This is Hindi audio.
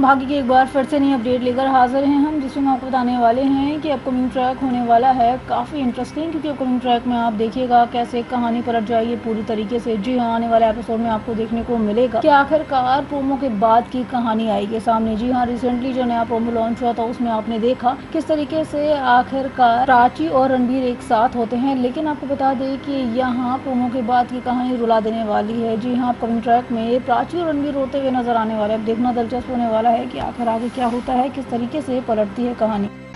फिल्म भाग्य की एक बार फिर से नई अपडेट लेकर हाजिर हैं हम, जिसमें आपको बताने वाले हैं कि अपकमिंग ट्रैक होने वाला है काफ़ी इंटरेस्टिंग, क्योंकि अपकमिंग ट्रैक में आप देखिएगा कैसे कहानी पलट जाएगी पूरी तरीके से। जी हाँ, आने वाले एपिसोड में आपको देखने को मिलेगा कि आखिरकार प्रोमो के बाद की कहानी आएगी सामने। जी हाँ, रिसेंटली जो नया प्रोमो लॉन्च हुआ था उसमें आपने देखा किस तरीके से आखिरकार प्राची और रणबीर एक साथ होते हैं, लेकिन आपको बता दें कि यहाँ प्रोमो के बाद की कहानी रुला देने वाली है। जी हाँ, अपकमिंग ट्रैक में प्राची और रणबीर रोते हुए नजर आने वाले हैं। अब देखना दिलचस्प होने वाला है कि आखिर आगे क्या होता है, किस तरीके से पलटती है कहानी।